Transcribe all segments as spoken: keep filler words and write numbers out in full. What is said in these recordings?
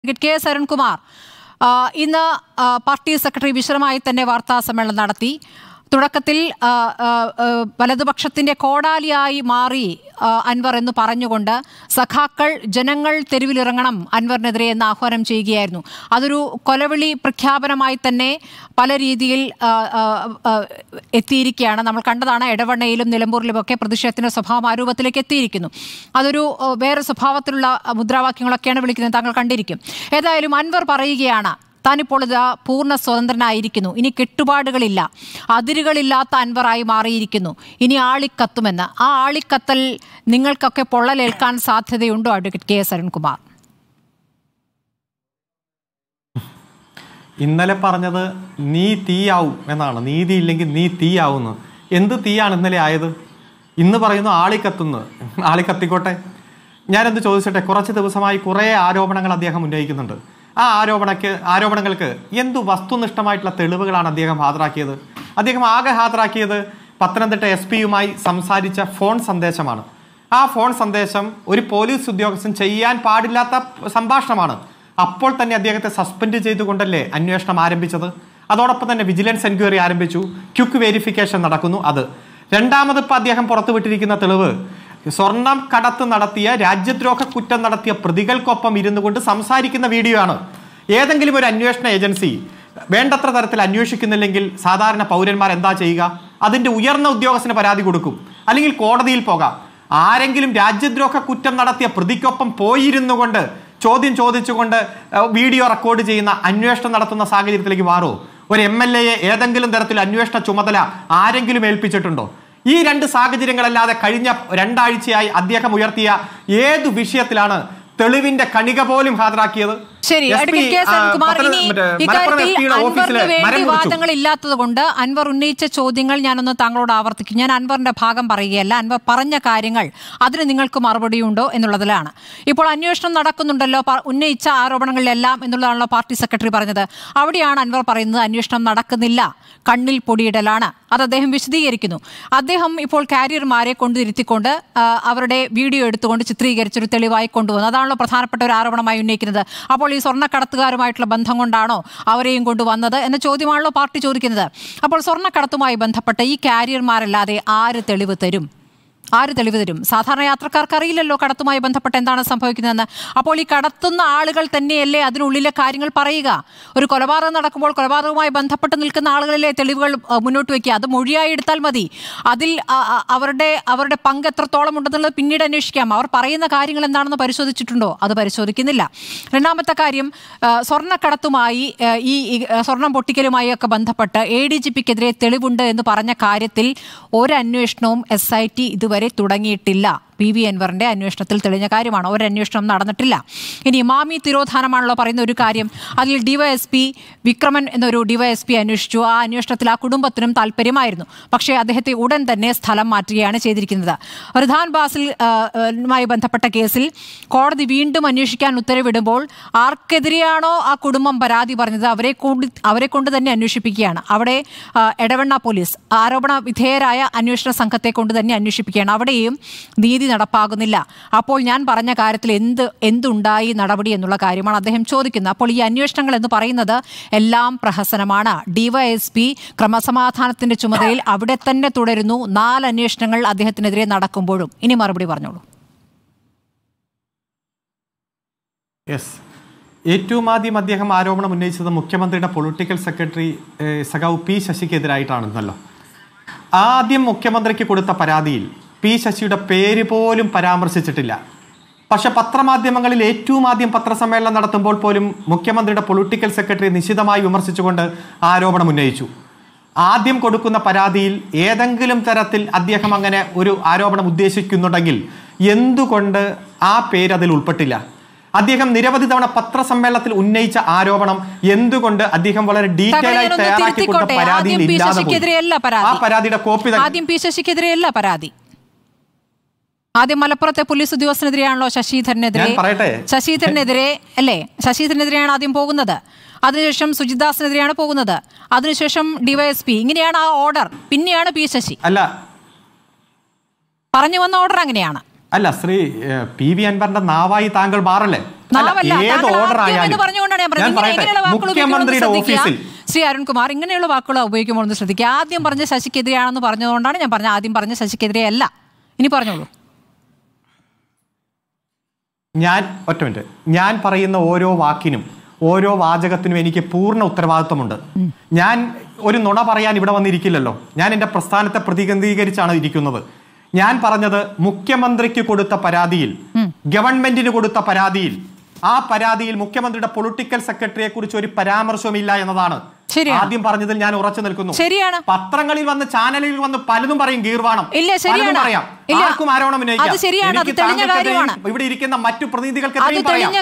K S Arunkumar ഇന്ന് party secretary വിശദമായി തന്നെ വാർത്താ സമ്മേളനം നടത്തി. തുടക്കത്തിൽ വലതുപക്ഷത്തിന്റെ കോടാലിയായി മാറി അൻവർ എന്ന് പറഞ്ഞുകൊണ്ട് സഖാക്കൾ ജനങ്ങൾ തെരുവിലിറങ്ങണം അൻവറിനെതിരെ എന്ന് ആഹ്വാനം ചെയ്യുകയായിരുന്നു. അതൊരു കൊലവിളി പ്രഖ്യാപനമായി തന്നെ പല രീതിയിൽ എത്തിയിരിക്കുകയാണ്. നമ്മൾ കണ്ടതാണ്, എടവണ്ണയിലും നിലമ്പൂരിലുമൊക്കെ പ്രതിഷേധത്തിന്റെ സ്വഭാവം ആ രൂപത്തിലേക്ക് എത്തിയിരിക്കുന്നു. അതൊരു വേറെ സ്വഭാവത്തിലുള്ള മുദ്രാവാക്യങ്ങളൊക്കെയാണ് വിളിക്കുന്നത്, താങ്കൾ കണ്ടിരിക്കും. ഏതായാലും അൻവർ പറയുകയാണ്, താനിപ്പോൾ ഇത് പൂർണ്ണ സ്വതന്ത്രനായിരിക്കുന്നു, ഇനി കെട്ടുപാടുകളില്ല, അതിരുകളില്ലാത്ത അൻവറായി മാറിയിരിക്കുന്നു, ഇനി ആളിക്കത്തുമെന്ന്. ആ ആളിക്കത്തൽ നിങ്ങൾക്കൊക്കെ പൊള്ളലേൽക്കാൻ സാധ്യതയുണ്ടോ അഡ്വക്കേറ്റ് കെ എസ് അരുൺകുമാർ? ഇന്നലെ പറഞ്ഞത് നീ തീയാവും എന്നാണ്, നീതി ഇല്ലെങ്കിൽ നീ തീയാവുന്നു. എന്ത് തീയാണ് ഇന്നലെ ആയത്? ഇന്ന് പറയുന്നു ആളിക്കത്തുന്നു. ആളിക്കത്തിക്കോട്ടെ. ഞാനെന്ത് ചോദിച്ചട്ടെ, കുറച്ച് ദിവസമായി കുറേ ആരോപണങ്ങൾ അദ്ദേഹം ഉന്നയിക്കുന്നുണ്ട്. ആ ആരോപണക്ക് ആരോപണങ്ങൾക്ക് എന്തു വസ്തുനിഷ്ഠമായിട്ടുള്ള തെളിവുകളാണ് അദ്ദേഹം ഹാജരാക്കിയത്? അദ്ദേഹം ആകെ ഹാജരാക്കിയത് പത്തനംതിട്ട എസ് പിയുമായി സംസാരിച്ച ഫോൺ സന്ദേശമാണ്. ആ ഫോൺ സന്ദേശം ഒരു പോലീസ് ഉദ്യോഗസ്ഥൻ ചെയ്യാൻ പാടില്ലാത്ത സംഭാഷണമാണ്. അപ്പോൾ തന്നെ അദ്ദേഹത്തെ സസ്പെൻഡ് ചെയ്തുകൊണ്ടല്ലേ അന്വേഷണം ആരംഭിച്ചത്. അതോടൊപ്പം തന്നെ വിജിലൻസ് എൻക്വയറി ആരംഭിച്ചു, ക്വിക്ക് വെരിഫിക്കേഷൻ നടക്കുന്നു. അത് രണ്ടാമത് ഇപ്പം അദ്ദേഹം പുറത്തുവിട്ടിരിക്കുന്ന തെളിവ്, സ്വർണം കടത്ത് നടത്തിയ, രാജ്യദ്രോഹ കുറ്റം നടത്തിയ പ്രതികൾക്കൊപ്പം ഇരുന്നു കൊണ്ട് സംസാരിക്കുന്ന വീഡിയോ ആണ്. ഏതെങ്കിലും ഒരു അന്വേഷണ ഏജൻസി വേണ്ടത്ര തരത്തിൽ അന്വേഷിക്കുന്നില്ലെങ്കിൽ സാധാരണ പൗരന്മാർ എന്താ ചെയ്യുക? അതിന്റെ ഉയർന്ന ഉദ്യോഗസ്ഥന് പരാതി കൊടുക്കും, അല്ലെങ്കിൽ കോടതിയിൽ പോകാം. ആരെങ്കിലും രാജ്യദ്രോഹ കുറ്റം നടത്തിയ പ്രതിക്കൊപ്പം പോയിരുന്നു കൊണ്ട് ചോദ്യം ചോദിച്ചുകൊണ്ട് വീഡിയോ റെക്കോർഡ് ചെയ്യുന്ന, അന്വേഷണം നടത്തുന്ന സാഹചര്യത്തിലേക്ക് മാറുമോ? ഒരു എം എൽ എയെ ഏതെങ്കിലും തരത്തിൽ അന്വേഷണ ചുമതല ആരെങ്കിലും ഏൽപ്പിച്ചിട്ടുണ്ടോ? ഈ രണ്ട് സാഹചര്യങ്ങളല്ലാതെ കഴിഞ്ഞ രണ്ടാഴ്ചയായി അദ്ദേഹം ഉയർത്തിയ ഏതു വിഷയത്തിലാണ് തെളിവിന്റെ കണിക പോലും ഹാജരാക്കിയത്? ശരി, വാദങ്ങൾ ഇല്ലാത്തത് കൊണ്ട് അൻവർ ഉന്നയിച്ച ചോദ്യങ്ങൾ ഞാനൊന്ന് താങ്കളോട് ആവർത്തിക്കും. ഞാൻ അൻവറിന്റെ ഭാഗം പറയുകയല്ല, അൻവർ പറഞ്ഞ കാര്യങ്ങൾ അതിന് നിങ്ങൾക്ക് മറുപടിയുണ്ടോ എന്നുള്ളതിലാണ്. ഇപ്പോൾ അന്വേഷണം നടക്കുന്നുണ്ടല്ലോ, ഉന്നയിച്ച ആരോപണങ്ങളിലെല്ലാം എന്നുള്ളതാണല്ലോ പാർട്ടി സെക്രട്ടറി പറഞ്ഞത്. അവിടെയാണ് അൻവർ പറയുന്നത് അന്വേഷണം നടക്കുന്നില്ല, കണ്ണിൽ പൊടിയിടലാണ്. അത് അദ്ദേഹം വിശദീകരിക്കുന്നു. അദ്ദേഹം ഇപ്പോൾ കാരിയർമാരെ കൊണ്ടിരുത്തിക്കൊണ്ട് അവരുടെ വീഡിയോ എടുത്തുകൊണ്ട് ചിത്രീകരിച്ചൊരു തെളിവായി കൊണ്ടുവന്നു. അതാണല്ലോ പ്രധാനപ്പെട്ട ഒരു ആരോപണമായി ഉന്നയിക്കുന്നത്. അപ്പോൾ ഈ സ്വർണ്ണക്കടത്തുകാരുമായിട്ടുള്ള ബന്ധം കൊണ്ടാണോ അവരെയും കൊണ്ടുവന്നത് എന്ന ചോദ്യമാണല്ലോ പാർട്ടി ചോദിക്കുന്നത്. അപ്പോൾ സ്വർണ്ണക്കടത്തുമായി ബന്ധപ്പെട്ട ഈ കാരിയർമാരല്ലാതെ ആര് തെളിവ് തരും? ആര് തെളിവ് തരും? സാധാരണ യാത്രക്കാർക്ക് അറിയില്ലല്ലോ കടത്തുമായി ബന്ധപ്പെട്ട് എന്താണ് സംഭവിക്കുന്നതെന്ന്. അപ്പോൾ ഈ കടത്തുന്ന ആളുകൾ തന്നെയല്ലേ അതിനുള്ളിലെ കാര്യങ്ങൾ പറയുക? ഒരു കൊലപാതകം നടക്കുമ്പോൾ കൊലപാതകവുമായി ബന്ധപ്പെട്ട് നിൽക്കുന്ന ആളുകളിലെ തെളിവുകൾ മുന്നോട്ട് വയ്ക്കുക, അത് മൊഴിയായി എടുത്താൽ മതി. അതിൽ അവരുടെ അവരുടെ പങ്ക് എത്രത്തോളം ഉണ്ടെന്നുള്ളത് പിന്നീട് അന്വേഷിക്കാം. അവർ പറയുന്ന കാര്യങ്ങൾ എന്താണെന്ന് പരിശോധിച്ചിട്ടുണ്ടോ? അത് പരിശോധിക്കുന്നില്ല. രണ്ടാമത്തെ കാര്യം, സ്വർണ്ണക്കടത്തുമായി ഈ സ്വർണം പൊട്ടിക്കലുമായി ഒക്കെ ബന്ധപ്പെട്ട് എ ഡി ജി പിക്കെതിരെ തെളിവുണ്ട് എന്ന് പറഞ്ഞ കാര്യത്തിൽ ഒരന്വേഷണവും എസ് ഐ ടി ഇതുവരെ തുടങ്ങിയിട്ടില്ല. പി വി അൻവറിന്റെ അന്വേഷണത്തിൽ തെളിഞ്ഞ കാര്യമാണ്. ഒരന്വേഷണം നടന്നിട്ടില്ല. ഇനി മാമി തിരോധാനമാണല്ലോ പറയുന്ന ഒരു കാര്യം. അതിൽ ഡിവൈഎസ്പി വിക്രമൻ എന്നൊരു ഡിവൈഎസ്പി അന്വേഷിച്ചു. ആ അന്വേഷണത്തിൽ ആ കുടുംബത്തിനും താല്പര്യമായിരുന്നു. പക്ഷേ അദ്ദേഹത്തെ ഉടൻ തന്നെ സ്ഥലം മാറ്റുകയാണ് ചെയ്തിരിക്കുന്നത്. റിധാൻ ബാസിലുമായി ബന്ധപ്പെട്ട കേസിൽ കോടതി വീണ്ടും അന്വേഷിക്കാൻ ഉത്തരവിടുമ്പോൾ ആർക്കെതിരെയാണോ ആ കുടുംബം പരാതി പറഞ്ഞത് അവരെ കൊണ്ട് അവരെ കൊണ്ട് തന്നെ അന്വേഷിപ്പിക്കുകയാണ്. അവിടെ എടവണ്ണ പോലീസ് ആരോപണ വിധേയരായ അന്വേഷണ സംഘത്തെ കൊണ്ട് തന്നെ അന്വേഷിപ്പിക്കുകയാണ്. അവിടെയും നീതി നടപ്പാകുന്നില്ല. അപ്പോൾ ഞാൻ പറഞ്ഞ കാര്യത്തിൽ എന്ത് എന്തുണ്ടായി നടപടി എന്നുള്ള കാര്യമാണ് അദ്ദേഹം ചോദിക്കുന്നത്. അപ്പോൾ ഈ അന്വേഷണങ്ങൾ എന്ന് പറയുന്നത് എല്ലാം പ്രഹസനമാണ്. ഡിവൈഎസ്പി ക്രമസമാധാനത്തിന്റെ ചുമതലയിൽ അവിടെ തന്നെ തുടരുന്നു. നാല് അന്വേഷണങ്ങൾ അദ്ദേഹത്തിനെതിരെ നടക്കുമ്പോഴും. ഇനി മറുപടി പറഞ്ഞോളൂ. യെസ്, ഏറ്റവും ആദ്യം അദ്ദേഹം ആരോപണം ഉന്നയിച്ചത് മുഖ്യമന്ത്രിയുടെ പൊളിറ്റിക്കൽ സെക്രട്ടറി സഖാവ് പി ശശിക്കെതിരായിട്ടാണെന്നല്ലോ. ആദ്യം മുഖ്യമന്ത്രിക്ക് കൊടുത്ത പരാതിയിൽ പി ശശിയുടെ പേര് പോലും പരാമർശിച്ചിട്ടില്ല. പക്ഷെ പത്രമാധ്യമങ്ങളിൽ ഏറ്റവും ആദ്യം പത്രസമ്മേളനം നടത്തുമ്പോൾ പോലും മുഖ്യമന്ത്രിയുടെ പൊളിറ്റിക്കൽ സെക്രട്ടറി നിശിതമായി വിമർശിച്ചുകൊണ്ട് ആരോപണം ഉന്നയിച്ചു. ആദ്യം കൊടുക്കുന്ന പരാതിയിൽ ഏതെങ്കിലും തരത്തിൽ അദ്ദേഹം അങ്ങനെ ഒരു ആരോപണം ഉദ്ദേശിക്കുന്നുണ്ടെങ്കിൽ എന്തുകൊണ്ട് ആ പേര് അതിൽ ഉൾപ്പെട്ടില്ല? അദ്ദേഹം നിരവധി തവണ പത്രസമ്മേളനത്തിൽ ഉന്നയിച്ച ആരോപണം എന്തുകൊണ്ട് അദ്ദേഹം വളരെ ഡീറ്റെയിൽ ആയി തയ്യാറാക്കി കൊടുത്ത പരാതിയിൽ ഇല്ലാതെ ആ പരാതിയുടെ കോപ്പി ആദ്യം പി ശശിക്കെതിരെയല്ല പരാതി. ആദ്യം മലപ്പുറത്തെ പോലീസ് ഉദ്യോഗസ്ഥനെതിരെയാണല്ലോ ശശിധരനെതിരെ ശശിധരനെതിരെ അല്ലേ ശശിധരനെതിരെയാണ് ആദ്യം പോകുന്നത്. അതിനുശേഷം സുജിദാസിനെതിരെയാണ് പോകുന്നത്. അതിനുശേഷം ഡിവൈഎസ്പി. ഇങ്ങനെയാണ് ആ ഓർഡർ. പിന്നെയാണ് പി ശശി. അല്ല, പറഞ്ഞു വന്ന ഓർഡർ അങ്ങനെയാണ്. അല്ല ശ്രീ പി വി അൻവറിന്റെ നാവായി താങ്കൾ മാറല്ലേ? ഏത് ഓർഡർ ആയാലും മുഖ്യമന്ത്രിയുടെ ഓഫീസിൽ ശ്രീ അരുൺകുമാർ ഇങ്ങനെയുള്ള വാക്കുകൾ ഉപയോഗിക്കുമ്പോൾ ഒന്ന് ശ്രദ്ധിക്കുക. ആദ്യം പറഞ്ഞ ശശിക്കെതിരെയാണെന്ന് പറഞ്ഞതുകൊണ്ടാണ് ഞാൻ പറഞ്ഞത് ആദ്യം പറഞ്ഞ ശശിക്കെതിരെ അല്ല. ഇനി പറഞ്ഞോളൂ. ഞാൻ ഒറ്റ മിനിറ്റ് ഞാൻ പറയുന്ന ഓരോ വാക്കിനും ഓരോ വാചകത്തിനും എനിക്ക് പൂർണ്ണ ഉത്തരവാദിത്വമുണ്ട്. ഞാൻ ഒരു നുണ പറയാൻ ഇവിടെ വന്നിരിക്കില്ലല്ലോ. ഞാൻ എൻ്റെ പ്രസ്ഥാനത്തെ പ്രതിനിധീകരിച്ചാണ് ഇരിക്കുന്നത്. ഞാൻ പറഞ്ഞത് മുഖ്യമന്ത്രിക്ക് കൊടുത്ത പരാതിയിൽ, ഗവൺമെന്റിന് കൊടുത്ത പരാതിയിൽ, ആ പരാതിയിൽ മുഖ്യമന്ത്രിയുടെ പൊളിറ്റിക്കൽ സെക്രട്ടറിയെ കുറിച്ച് ഒരു പരാമർശമില്ല എന്നതാണ്. ആദ്യം പറഞ്ഞതിൽ ഞാൻ ഉറച്ചു നിൽക്കുന്നു. ശരിയാണ്. പത്രങ്ങളിൽ വന്ന് ചാനലിൽ വന്ന് പലതും പറയും ഗീർവാണം, പലതും പറയാം, ആർക്കും ആരോപണം ഉന്നയിക്കാം. ഇവിടെ ഇരിക്കുന്ന മറ്റു പ്രതിനിധികൾക്കെതിരെയും പറയാം.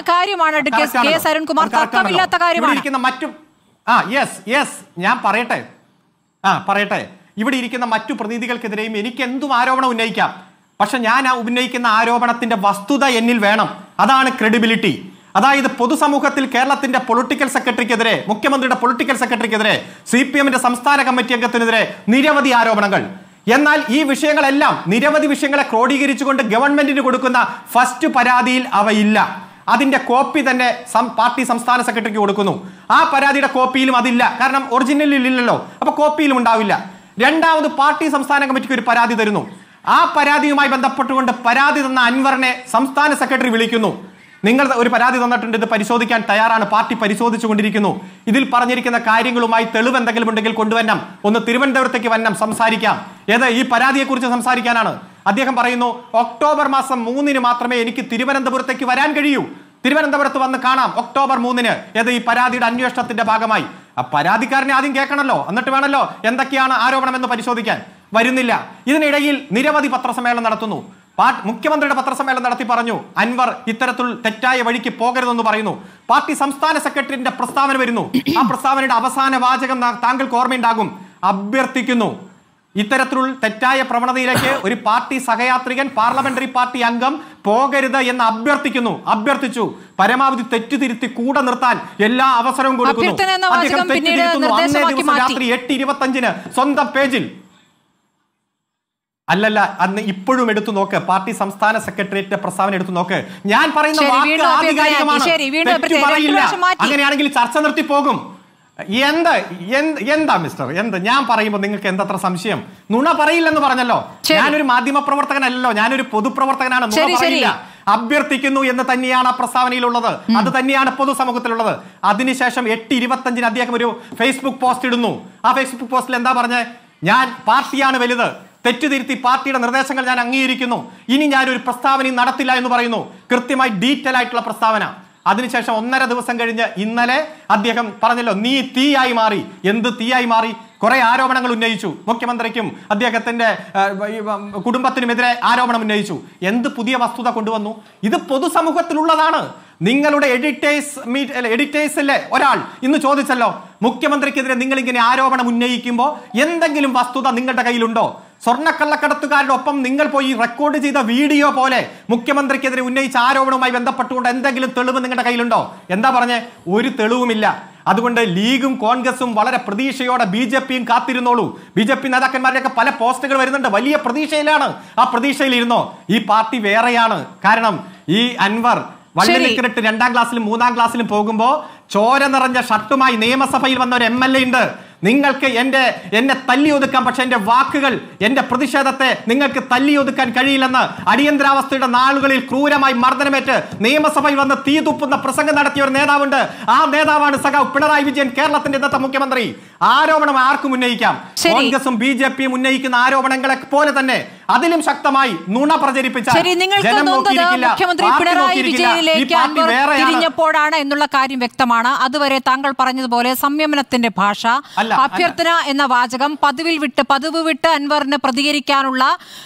മറ്റു ആ യെസ് യെസ് ഞാൻ പറയട്ടെ ആ പറയട്ടെ ഇവിടെ ഇരിക്കുന്ന മറ്റു പ്രതിനിധികൾക്കെതിരെയും എനിക്ക് എന്തും ആരോപണം ഉന്നയിക്കാം. പക്ഷെ ഞാൻ ആ ഉന്നയിക്കുന്ന ആരോപണത്തിന്റെ വസ്തുത എന്നിൽ വേണം. അതാണ് ക്രെഡിബിലിറ്റി. അതായത് പൊതുസമൂഹത്തിൽ കേരളത്തിന്റെ പൊളിറ്റിക്കൽ സെക്രട്ടറിക്കെതിരെ, മുഖ്യമന്ത്രിയുടെ പൊളിറ്റിക്കൽ സെക്രട്ടറിക്കെതിരെ, സി പി എമ്മിന്റെ സംസ്ഥാന കമ്മിറ്റി അംഗത്തിനെതിരെ നിരവധി ആരോപണങ്ങൾ. എന്നാൽ ഈ വിഷയങ്ങളെല്ലാം നിരവധി വിഷയങ്ങളെ ക്രോഡീകരിച്ചുകൊണ്ട് ഗവൺമെന്റിന് കൊടുക്കുന്ന ഫസ്റ്റ് പരാതിയിൽ അവയില്ല. അതിന്റെ കോപ്പി തന്നെ പാർട്ടി സംസ്ഥാന സെക്രട്ടറിക്ക് കൊടുക്കുന്നു. ആ പരാതിയുടെ കോപ്പിയിലും അതില്ല. കാരണം ഒറിജിനലിൽ ഇല്ലല്ലോ, അപ്പൊ കോപ്പിയിലും ഉണ്ടാവില്ല. രണ്ടാമത് പാർട്ടി സംസ്ഥാന കമ്മിറ്റിക്ക് ഒരു പരാതി തരുന്നു. ആ പരാതിയുമായി ബന്ധപ്പെട്ടുകൊണ്ട് പരാതി തന്ന അൻവറിനെ സംസ്ഥാന സെക്രട്ടറി വിളിക്കുന്നു. നിങ്ങൾ ഒരു പരാതി തന്നിട്ടുണ്ട്, ഇത് പരിശോധിക്കാൻ തയ്യാറാണ്, പാർട്ടി പരിശോധിച്ചു കൊണ്ടിരിക്കുന്നു. ഇതിൽ പറഞ്ഞിരിക്കുന്ന കാര്യങ്ങളുമായി തെളിവ് എന്തെങ്കിലും ഉണ്ടെങ്കിൽ കൊണ്ടുവരണം, ഒന്ന് തിരുവനന്തപുരത്തേക്ക് വരണം, സംസാരിക്കാം. ഏത് ഈ പരാതിയെക്കുറിച്ച് സംസാരിക്കാനാണ്. അദ്ദേഹം പറയുന്നു ഒക്ടോബർ മാസം മൂന്നിന് മാത്രമേ എനിക്ക് തിരുവനന്തപുരത്തേക്ക് വരാൻ കഴിയൂ, തിരുവനന്തപുരത്ത് വന്ന് കാണാം ഒക്ടോബർ മൂന്നിന്. ഏത് ഈ പരാതിയുടെ അന്വേഷണത്തിന്റെ ഭാഗമായി. ആ പരാതിക്കാരനെ ആദ്യം കേൾക്കണമല്ലോ, എന്നിട്ട് വേണമല്ലോ എന്തൊക്കെയാണ് ആരോപണം എന്ന് പരിശോധിക്കാൻ. വരുന്നില്ല. ഇതിനിടയിൽ നിരവധി പത്രസമ്മേളനം നടത്തുന്നു. മുഖ്യമന്ത്രിയുടെ പത്രസമ്മേളനം നടത്തി പറഞ്ഞു അൻവർ ഇത്തരത്തിൽ തെറ്റായ വഴിക്ക് പോകരുതെന്ന് പറയുന്നു. പാർട്ടി സംസ്ഥാന സെക്രട്ടറിയുടെ പ്രസ്താവന വരുന്നു. ആ പ്രസ്താവനയുടെ അവസാന വാചകം താങ്കൾക്ക് ഓർമ്മയുണ്ടാകും. അഭ്യർത്ഥിക്കുന്നു, ഇത്തരത്തിലുള്ള തെറ്റായ പ്രവണതയിലേക്ക് ഒരു പാർട്ടി സഹയാത്രികൻ, പാർലമെന്ററി പാർട്ടി അംഗം പോകരുത് എന്ന് അഭ്യർത്ഥിക്കുന്നു. അഭ്യർത്ഥിച്ചു, പരമാവധി തെറ്റുതിരുത്തി കൂടെ നിർത്താൻ എല്ലാ അവസരവും കൊടുക്കുന്നു. അദ്ദേഹം തെറ്റുതിരുത്തുന്നു. അന്നേ ദിവസം രാത്രി എട്ട് ഇരുപത്തി അഞ്ചിന് സ്വന്തം പേജിൽ. അല്ലല്ല, അന്ന് ഇപ്പോഴും എടുത്തു നോക്ക്, പാർട്ടി സംസ്ഥാന സെക്രട്ടേറിയറ്റിന്റെ പ്രസ്താവന എടുത്തു നോക്ക്. ഞാൻ പറയുന്ന വാക്ക് ആധികാരികമാണ്, തെറ്റു പറയില്ല. അങ്ങനെയാണെങ്കിൽ ചർച്ച നിർത്തി പോകും. എന്ത് എന്താ മിസ്റ്റർ എന്ത് ഞാൻ പറയുമ്പോൾ നിങ്ങൾക്ക് എന്തത്ര സംശയം? നുണ പറയില്ലെന്ന് പറഞ്ഞല്ലോ. ഞാനൊരു മാധ്യമ പ്രവർത്തകനല്ലോ, ഞാനൊരു പൊതുപ്രവർത്തകനാണ്. നുണ പറയില്ല. അഭ്യർത്ഥിക്കുന്നു എന്ന് തന്നെയാണ് ആ പ്രസ്താവനയിലുള്ളത്. അത് തന്നെയാണ് പൊതുസമൂഹത്തിലുള്ളത്. അതിനുശേഷം എട്ട് ഇരുപത്തി അഞ്ചിന് അദ്ദേഹം ഒരു ഫേസ്ബുക്ക് പോസ്റ്റ് ഇടുന്നു. ആ ഫേസ്ബുക്ക് പോസ്റ്റിൽ എന്താ പറഞ്ഞത്? ഞാൻ പാർട്ടിയാണ് വലുത്, തെറ്റുതിരുത്തി പാർട്ടിയുടെ നിർദ്ദേശങ്ങൾ ഞാൻ അംഗീകരിക്കുന്നു, ഇനി ഞാനൊരു പ്രസ്താവനയും നടത്തില്ല എന്ന് പറയുന്നു. കൃത്യമായി ഡീറ്റെയിൽ ആയിട്ടുള്ള പ്രസ്താവന. അതിനുശേഷം ഒന്നര ദിവസം കഴിഞ്ഞ് ഇന്നലെ അദ്ദേഹം പറഞ്ഞല്ലോ നീ തീയായി മാറി. എന്ത് തീയായി മാറി? കുറെ ആരോപണങ്ങൾ ഉന്നയിച്ചു. മുഖ്യമന്ത്രിക്കും അദ്ദേഹത്തിന്റെ കുടുംബത്തിനുമെതിരെ ആരോപണം ഉന്നയിച്ചു. എന്ത് പുതിയ വസ്തുത കൊണ്ടുവന്നു? ഇത് പൊതുസമൂഹത്തിലുള്ളതാണ്. നിങ്ങളുടെ എഡിറ്റേഴ്സ് മീറ്റ് എഡിറ്റേഴ്സിലെ ഒരാൾ ഇന്ന് ചോദിച്ചല്ലോ, മുഖ്യമന്ത്രിക്കെതിരെ നിങ്ങൾ ഇങ്ങനെ ആരോപണം ഉന്നയിക്കുമ്പോൾ എന്തെങ്കിലും വസ്തുത നിങ്ങളുടെ കയ്യിലുണ്ടോ? സ്വർണ്ണക്കള്ളക്കടത്തുകാരുടെ ഒപ്പം നിങ്ങൾ പോയി റെക്കോർഡ് ചെയ്ത വീഡിയോ പോലെ മുഖ്യമന്ത്രിക്കെതിരെ ഉന്നയിച്ച ആരോപണവുമായി ബന്ധപ്പെട്ടുകൊണ്ട് എന്തെങ്കിലും തെളിവ് നിങ്ങളുടെ കയ്യിലുണ്ടോ? എന്താ പറഞ്ഞേ? ഒരു തെളിവുമില്ല. അതുകൊണ്ട് ലീഗും കോൺഗ്രസും വളരെ പ്രതീക്ഷയോടെ ബി ജെ പിയും കാത്തിരുന്നോളൂ. ബി ജെ പി നേതാക്കന്മാരുടെയൊക്കെ പല പോസ്റ്റുകൾ വരുന്നുണ്ട്. വലിയ പ്രതീക്ഷയിലാണ്. ആ പ്രതീക്ഷയിൽ ഇരുന്നോ. ഈ പാർട്ടി വേറെയാണ്. കാരണം ഈ അൻവർ വള്ളിലിക്കിട്ട് രണ്ടാം ക്ലാസ്സിലും മൂന്നാം ക്ലാസ്സിലും പോകുമ്പോ ചോര നിറഞ്ഞ ഷർട്ടുമായി നിയമസഭയിൽ വന്ന ഒരു എം എൽ എ ഉണ്ട്. നിങ്ങൾക്ക് എന്റെ എന്നെ തല്ലി ഒതുക്കാൻ, പക്ഷെ എന്റെ വാക്കുകൾ, എന്റെ പ്രതിഷേധത്തെ നിങ്ങൾക്ക് തല്ലി ഒതുക്കാൻ കഴിയില്ലെന്ന് അടിയന്തരാവസ്ഥയുടെ നാളുകളിൽ ക്രൂരമായി മർദ്ദനമേറ്റ് നിയമസഭയിൽ വന്ന് തീ തുപ്പുന്ന പ്രസംഗം നടത്തിയ ഒരു നേതാവുണ്ട്. ആ നേതാവാണ് സഖാവ് പിണറായി വിജയൻ, കേരളത്തിന്റെ ഇന്നത്തെ മുഖ്യമന്ത്രി. ആരോപണം ആർക്കും ഉന്നയിക്കാം. കോൺഗ്രസും ബി ജെ പിയും ഉന്നയിക്കുന്ന ആരോപണങ്ങളെ പോലെ തന്നെ അതിലും ശക്തമായി നുണ പ്രചരിപ്പിച്ചാൽ മുഖ്യമന്ത്രി പിണറായി വിജയനിലേക്ക് തിരിഞ്ഞപ്പോഴാണ് എന്നുള്ള കാര്യം വ്യക്തമാണ്. അതുവരെ താങ്കൾ പറഞ്ഞതുപോലെ സംയമനത്തിന്റെ ഭാഷ, അഭ്യർത്ഥന എന്ന വാചകം പതിവിൽ വിട്ട് പതിവ് വിട്ട് അൻവറിന് പ്രതികരിക്കാനുള്ള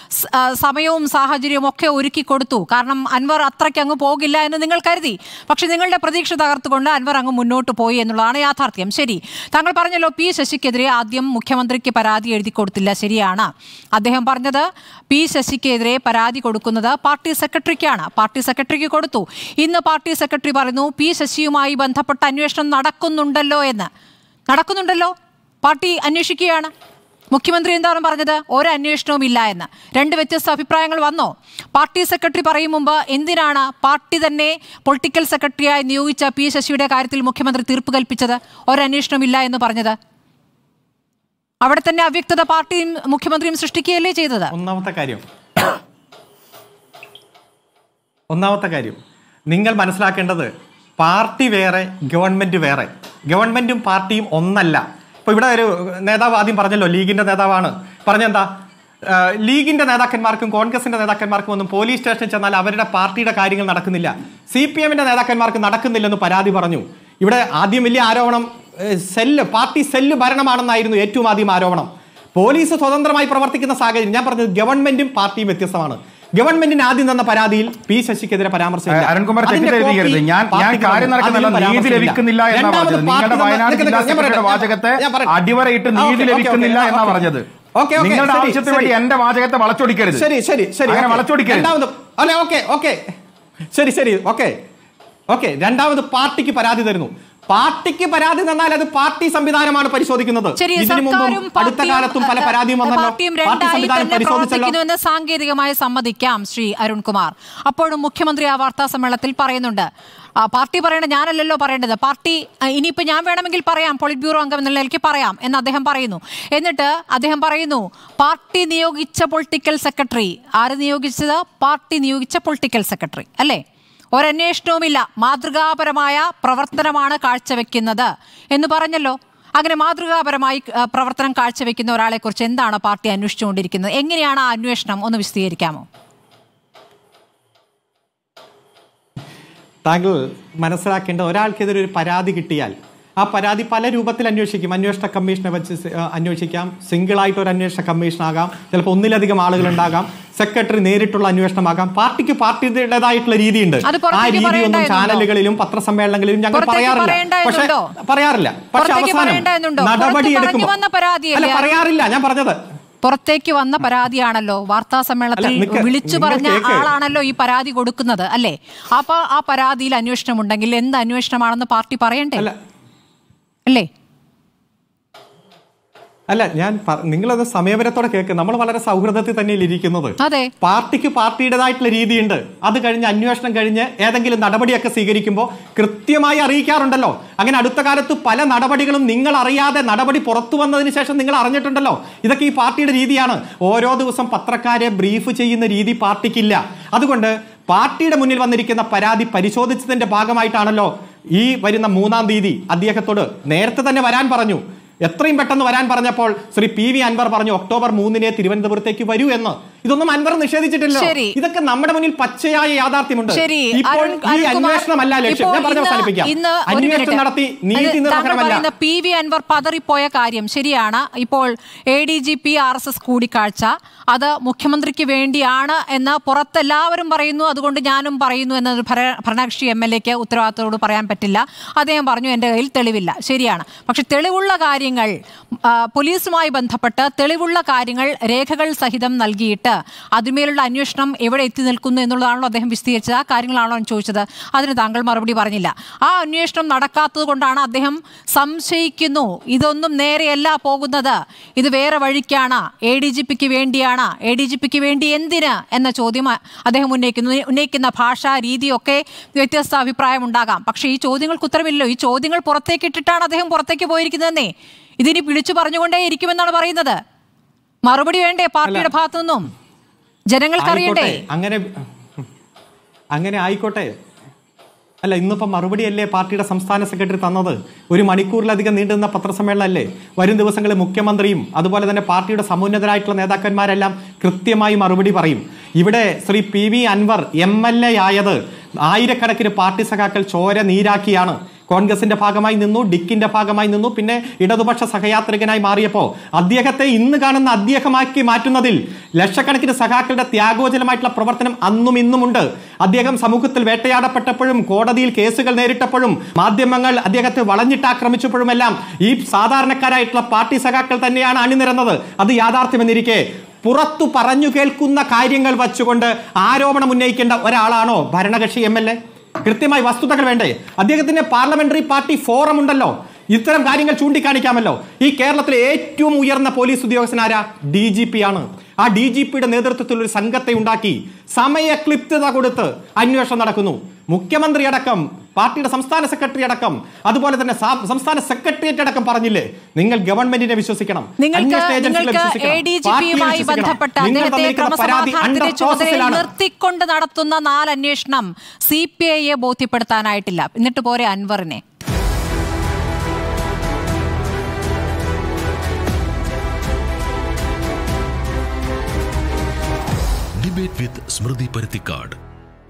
സമയവും സാഹചര്യവും ഒക്കെ ഒരുക്കി കൊടുത്തു. കാരണം അൻവർ അത്രയ്ക്ക് അങ്ങ് പോകില്ല എന്ന് നിങ്ങൾ കരുതി. പക്ഷെ നിങ്ങളുടെ പ്രതീക്ഷ തകർത്തുകൊണ്ട് അൻവർ അങ്ങ് മുന്നോട്ട് പോയി എന്നുള്ളതാണ് യാഥാർത്ഥ്യം. ശരി, താങ്കൾ പറഞ്ഞല്ലോ പി ശശിക്കെതിരെ ആദ്യം മുഖ്യമന്ത്രിക്ക് പരാതി എഴുതി കൊടുത്തില്ല. ശരിയാണ്. അദ്ദേഹം പറഞ്ഞത് പി ശശിക്കെതിരെ പരാതി കൊടുക്കുന്നത് പാർട്ടി സെക്രട്ടറിക്കാണ്. പാർട്ടി സെക്രട്ടറിക്ക് കൊടുത്തു. ഇന്ന് പാർട്ടി സെക്രട്ടറി പറയുന്നു പി ശശിയുമായി ബന്ധപ്പെട്ട അന്വേഷണം നടക്കുന്നുണ്ടല്ലോ എന്ന്. നടക്കുന്നുണ്ടല്ലോ, പാർട്ടി അന്വേഷിക്കുകയാണ്. മുഖ്യമന്ത്രി എന്താണ് പറഞ്ഞത്? ഒരു അന്വേഷണവും ഇല്ല എന്ന്. രണ്ട് വ്യത്യസ്ത അഭിപ്രായങ്ങൾ വന്നോ? പാർട്ടി സെക്രട്ടറി പറയും മുമ്പ് എന്തിനാണ് പാർട്ടി തന്നെ പൊളിറ്റിക്കൽ സെക്രട്ടറിയായി നിയോഗിച്ച പി ശശിയുടെ കാര്യത്തിൽ മുഖ്യമന്ത്രി തീർപ്പ് കൽപ്പിച്ചത്, ഒരു അന്വേഷണവും ഇല്ല എന്ന് പറഞ്ഞത്? അവിടെ തന്നെ അവ്യക്തത പാർട്ടിയും മുഖ്യമന്ത്രിയും സൃഷ്ടിക്കുകയല്ലേ ചെയ്തത്? ഒന്നാമത്തെ കാര്യം ഒന്നാമത്തെ കാര്യം നിങ്ങൾ മനസ്സിലാക്കേണ്ടത്, പാർട്ടി വേറെ, ഗവൺമെന്റ് വേറെ. ഗവൺമെന്റും പാർട്ടിയും ഒന്നല്ല. ഇപ്പൊ ഇവിടെ ഒരു നേതാവ് ആദ്യം പറഞ്ഞല്ലോ, ലീഗിന്റെ നേതാവാണ്. പറഞ്ഞെന്താ, ലീഗിന്റെ നേതാക്കന്മാർക്കും കോൺഗ്രസിന്റെ നേതാക്കന്മാർക്കും ഒന്നും പോലീസ് സ്റ്റേഷനിൽ ചെന്നാൽ അവരുടെ പാർട്ടിയുടെ കാര്യങ്ങൾ നടക്കുന്നില്ല, സി പി എമ്മിന്റെ നേതാക്കന്മാർക്ക് നടക്കുന്നില്ലെന്ന് പരാതി പറഞ്ഞു. ഇവിടെ ആദ്യം വലിയ ആരോപണം സെല്ല് പാർട്ടി സെല്ല് ഭരണമാണെന്നായിരുന്നു ഏറ്റവും ആദ്യം ആരോപണം. പോലീസ് സ്വതന്ത്രമായി പ്രവർത്തിക്കുന്ന സാഹചര്യം. ഞാൻ പറഞ്ഞത് ഗവൺമെന്റും പാർട്ടിയും വ്യത്യസ്തമാണ്. ഗവൺമെന്റിന് ആദ്യം തന്ന പരാതിയിൽ പി ശശിക്കെതിരെ പരാമർശം അരുൺകുമാർ തെറ്റിദ്ധരിക്കരുത്. ഞാൻ ഞാൻ കാര്യം നടക്കുന്നില്ല, നീതി ലഭിക്കുന്നില്ല എന്നാ പറഞ്ഞത്. നിങ്ങളുടെ വയനാട് ജില്ലാ സെക്രട്ടറിയുടെ വാചകത്തെ അടിവരയിട്ട് നീതി ലഭിക്കുന്നില്ല എന്നാ പറഞ്ഞത്. നിങ്ങളുടെ ആവശ്യത്തിന് വേണ്ടി എന്റെ വാചകത്തെ വളച്ചൊടിക്കരുത്. ശരി ശരി ശരി അങ്ങനെ വളച്ചൊടിക്കരുത്. അല്ലെ ഓക്കെ ഓക്കെ ശരി ശരി ഓക്കെ ഓക്കെ രണ്ടാമത് പാർട്ടിക്ക് പരാതി തരുന്നു. പാർട്ടിക്ക് പരാതി തന്നാൽ അത് പാർട്ടി സംവിധാനമാണ് പരിശോധിക്കുന്നത്. ഇതിനു മുമ്പും അടുത്ത കാലത്തും പല പരാതിയും വന്നല്ലോ. പാർട്ടി സംവിധാനം പരിശോധിച്ചല്ലോ. സാങ്കേതികമായി സമ്മതിക്കാം ശ്രീ അരുൺകുമാർ. അപ്പോഴും മുഖ്യമന്ത്രി ആ വാർത്താ സമ്മേളനത്തിൽ പറയുന്നുണ്ട്, പാർട്ടി പറയേണ്ട ഞാനല്ലല്ലോ പറയേണ്ടത്, പാർട്ടി ഇനിയിപ്പോൾ ഞാൻ വേണമെങ്കിൽ പറയാം, പോളിറ്റ് ബ്യൂറോ അംഗം എന്നുള്ള നിലയ്ക്ക് പറയാം എന്ന് അദ്ദേഹം പറയുന്നു. എന്നിട്ട് അദ്ദേഹം പറയുന്നു, പാർട്ടി നിയോഗിച്ച പൊളിറ്റിക്കൽ സെക്രട്ടറി. ആര് നിയോഗിച്ചത്? പാർട്ടി നിയോഗിച്ച പൊളിറ്റിക്കൽ സെക്രട്ടറി അല്ലേ? ഒരന്വേഷണവുമില്ല, മാതൃകാപരമായ പ്രവർത്തനമാണ് കാഴ്ചവെക്കുന്നത് എന്ന് പറഞ്ഞല്ലോ. അങ്ങനെ മാതൃകാപരമായി പ്രവർത്തനം കാഴ്ചവെക്കുന്ന ഒരാളെ കുറിച്ച് എന്താണ് പാർട്ടി അന്വേഷിച്ചുകൊണ്ടിരിക്കുന്നത്? എങ്ങനെയാണ് ആ അന്വേഷണം? ഒന്ന് വിശദീകരിക്കാമോ? താങ്കൾ മനസ്സിലാക്കേണ്ട, ഒരാൾക്കെതിരെ ഒരു പരാതി കിട്ടിയാൽ ആ പരാതി പല രൂപത്തിൽ അന്വേഷിക്കും. അന്വേഷണ കമ്മീഷനെ വെച്ച് അന്വേഷിക്കാം, സിംഗിളായിട്ട് ഒരു അന്വേഷണ കമ്മീഷനാകാം, ചിലപ്പോൾ ഒന്നിലധികം ആളുകൾ ഉണ്ടാകാം, സെക്രട്ടറി നേരിട്ടുള്ള അന്വേഷണമാകാം. പാർട്ടിക്ക് പാർട്ടിയുടേതായിട്ടുള്ള രീതിയുണ്ട്. ആ രീതിയൊന്നും ചാനലുകളിലും പത്രസമ്മേളനങ്ങളിലും ഞങ്ങൾ പറയാറില്ല. പക്ഷെ പറയാറില്ല പക്ഷെ അവസാനം നടപടിയെടുക്കും. പറയാറില്ല. ഞാൻ പറഞ്ഞത് പുറത്തേക്ക് വന്ന പരാതിയാണല്ലോ, വാർത്താ സമ്മേളനത്തിൽ വിളിച്ചു പറഞ്ഞ ആളാണല്ലോ ഈ പരാതി കൊടുക്കുന്നത് അല്ലേ? അപ്പൊ ആ പരാതിയിൽ അന്വേഷണം ഉണ്ടെങ്കിൽ എന്ത് അന്വേഷണമാണെന്ന് പാർട്ടി പറയണ്ടേ അല്ലേ? അല്ല, ഞാൻ നിങ്ങളത് സമയപരത്തോടെ കേൾക്കുക. നമ്മൾ വളരെ സൗഹൃദത്തിൽ തന്നെയല്ലേ ഇരിക്കുന്നത്. പാർട്ടിക്ക് പാർട്ടിയുടേതായിട്ടുള്ള രീതിയുണ്ട്. അത് കഴിഞ്ഞ് അന്വേഷണം കഴിഞ്ഞ് ഏതെങ്കിലും നടപടിയൊക്കെ സ്വീകരിക്കുമ്പോൾ കൃത്യമായി അറിയിക്കാറുണ്ടല്ലോ. അങ്ങനെ അടുത്ത കാലത്ത് പല നടപടികളും നിങ്ങൾ അറിയാതെ നടപടി പുറത്തു വന്നതിന് ശേഷം നിങ്ങൾ അറിഞ്ഞിട്ടുണ്ടല്ലോ. ഇതൊക്കെ ഈ പാർട്ടിയുടെ രീതിയാണ്. ഓരോ ദിവസം പത്രക്കാരെ ബ്രീഫ് ചെയ്യുന്ന രീതി പാർട്ടിക്കില്ല. അതുകൊണ്ട് പാർട്ടിയുടെ മുന്നിൽ വന്നിരിക്കുന്ന പരാതി പരിശോധിച്ചതിന്റെ ഭാഗമായിട്ടാണല്ലോ ഈ വരുന്ന മൂന്നാം തീയതി അദ്ദേഹത്തോട് നേരത്തെ തന്നെ വരാൻ പറഞ്ഞു. എത്രയും പെട്ടെന്ന് വരാൻ പറഞ്ഞപ്പോൾ ശ്രീ പി വി അൻവർ പറഞ്ഞു ഒക്ടോബർ മൂന്നിനെ തിരുവനന്തപുരത്തേക്ക് വരൂ എന്ന്. ഇതൊന്നും അൻവർ നിഷേധിച്ചിട്ടില്ല. ഇതൊക്കെ നമ്മുടെ മുന്നിൽ പച്ചയായ യാഥാർത്ഥ്യമുണ്ട്. ഇപ്പോൾ ഈ അന്വേഷണമല്ല ലക്ഷ്യം. ഞാൻ പറഞ്ഞ അവസാനിപ്പിക്കാം. അന്വേഷണം നടത്തി നീതി നിർവഹണമല്ല. പി വി അൻവർ പതറിപ്പോയ കാര്യം ശരിയാണ്. ഇപ്പോൾ A D G P R S S കൂടിക്കാഴ്ച അത് മുഖ്യമന്ത്രിക്ക് വേണ്ടിയാണ് എന്ന് പുറത്തെല്ലാവരും പറയുന്നു. അതുകൊണ്ട് ഞാനും പറയുന്നു എന്നൊരു ഭരണകക്ഷി എം എൽ എക്ക് ഉത്തരവാദിത്തത്തോട് പറയാൻ പറ്റില്ല. അദ്ദേഹം പറഞ്ഞു എൻ്റെ കയ്യിൽ തെളിവില്ല. ശരിയാണ്. പക്ഷെ തെളിവുള്ള കാര്യങ്ങൾ പോലീസുമായി ബന്ധപ്പെട്ട് തെളിവുള്ള കാര്യങ്ങൾ രേഖകൾ സഹിതം നൽകിയിട്ട് അതിന്മേലുള്ള അന്വേഷണം എവിടെ എത്തി നിൽക്കുന്നു എന്നുള്ളതാണല്ലോ അദ്ദേഹം വിശദീകരിച്ചത്. ആ കാര്യങ്ങളാണോ ചോദിച്ചത്. അതിന് താങ്കൾ മറുപടി പറഞ്ഞില്ല. ആ അന്വേഷണം നടക്കാത്തത് കൊണ്ടാണ് അദ്ദേഹം സംശയിക്കുന്നു, ഇതൊന്നും നേരെയല്ല പോകുന്നത്, ഇത് വേറെ വഴിക്കാണ്, എ ഡി ജി പിക്ക് വേണ്ടിയാണ്, എ ഡി ജി പിക്ക് വേണ്ടി എന്തിന് എന്ന ചോദ്യം അദ്ദേഹം ഉന്നയിക്കുന്നു. ഉന്നയിക്കുന്ന ഭാഷാ രീതിയൊക്കെ വ്യത്യസ്ത അഭിപ്രായം ഉണ്ടാകാം. പക്ഷേ ഈ ചോദ്യങ്ങൾക്ക് ഉത്തരമില്ലല്ലോ. ഈ ചോദ്യങ്ങൾ പുറത്തേക്കിട്ടിട്ടാണ് അദ്ദേഹം പുറത്തേക്ക് പോയിരിക്കുന്നതെന്നേ. ഇതിനി വിളിച്ചു പറഞ്ഞുകൊണ്ടേ ഇരിക്കുമെന്നാണ് പറയുന്നത്. മറുപടി വേണ്ടേ പാർട്ടിയുടെ ഭാഗത്തു നിന്നും? ജനങ്ങൾക്ക് അറിയണ്ടേ? അങ്ങനെ അങ്ങനെ ആയിക്കോട്ടെ. അല്ല, ഇന്നിപ്പം മറുപടിയല്ലേ പാർട്ടിയുടെ സംസ്ഥാന സെക്രട്ടറി തന്നത്? ഒരു മണിക്കൂറിലധികം നീണ്ടുന്ന പത്രസമ്മേളനമല്ലേ? വരും ദിവസങ്ങളിൽ മുഖ്യമന്ത്രിയും അതുപോലെ തന്നെ പാർട്ടിയുടെ സമുന്നതരായിട്ടുള്ള നേതാക്കന്മാരെല്ലാം കൃത്യമായി മറുപടി പറയും. ഇവിടെ Shri P V Anvar M L A ആയത് ആയിരക്കണക്കിന് പാർട്ടി സഖാക്കൾ ചോര നീരാക്കിയാണ്. കോൺഗ്രസിന്റെ ഭാഗമായി നിന്നു, ഡിക്കിന്റെ ഭാഗമായി നിന്നു, പിന്നെ ഇടതുപക്ഷ സഹയാത്രികനായി മാറിയപ്പോൾ അദ്ദേഹത്തെ ഇന്ന് കാണുന്ന അദ്ദേഹമാക്കി മാറ്റുന്നതിൽ ലക്ഷക്കണക്കിന് സഖാക്കളുടെ ത്യാഗോജലമായിട്ടുള്ള പ്രവർത്തനം അന്നും ഇന്നുമുണ്ട്. അദ്ദേഹം സമൂഹത്തിൽ വേട്ടയാടപ്പെട്ടപ്പോഴും കോടതിയിൽ കേസുകൾ നേരിട്ടപ്പോഴും മാധ്യമങ്ങൾ അദ്ദേഹത്തെ വളഞ്ഞിട്ടാക്രമിച്ചപ്പോഴുമെല്ലാം ഈ സാധാരണക്കാരായിട്ടുള്ള പാർട്ടി സഖാക്കൾ തന്നെയാണ് അണിനിരന്നത്. അത് യാഥാർത്ഥ്യമെന്നിരിക്കെ പുറത്തു പറഞ്ഞു കേൾക്കുന്ന കാര്യങ്ങൾ വച്ചുകൊണ്ട് ആരോപണം ഉന്നയിക്കേണ്ട ഒരാളാണോ ഭരണകക്ഷി എം എൽ എ? കൃത്യമായി വസ്തുതകൾ വേണ്ടേ? അദ്ദേഹത്തിന്റെ പാർലമെന്ററി പാർട്ടി ഫോറം ഉണ്ടല്ലോ, ഇത്തരം കാര്യങ്ങൾ ചൂണ്ടിക്കാണിക്കാമല്ലോ. ഈ കേരളത്തിലെ ഏറ്റവും ഉയർന്ന പോലീസ് ഉദ്യോഗസ്ഥനാരാ? ഡി ജി പി ആണ്. ആ ഡി ജി പിയുടെ നേതൃത്വത്തിൽ ഒരു സംഘത്തെ ഉണ്ടാക്കി സമയക്ലിപ്തത കൊടുത്ത് അന്വേഷണം നടക്കുന്നു. മുഖ്യമന്ത്രി അടക്കം, പാർട്ടിയുടെ സംസ്ഥാന സെക്രട്ടറി അടക്കം, അതുപോലെ തന്നെ സംസ്ഥാന സെക്രട്ടേറിയറ്റ് അടക്കം പറഞ്ഞില്ലേ നിങ്ങൾ ഗവൺമെന്റിനെ വിശ്വസിക്കണം, നിർത്തിക്കൊണ്ട് നടത്തുന്ന നാല് അന്വേഷണം സി പി ഐയെ ബോധ്യപ്പെടുത്താനായിട്ടില്ല. എന്നിട്ട് പോരെ അൻവറിനെ? Debate with Smriti Parithikad.